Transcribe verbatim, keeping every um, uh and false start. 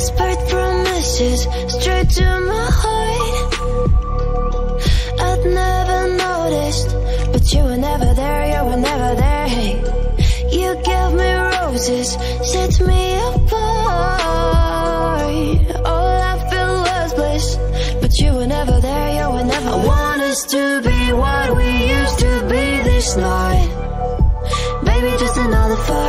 Whispered promises straight to my heart. I'd never noticed, but you were never there, you were never there. Hey, you gave me roses, set me apart. All I felt was bliss, but you were never there, you were never. I want us to be what we used to be this night. Baby, just another fight.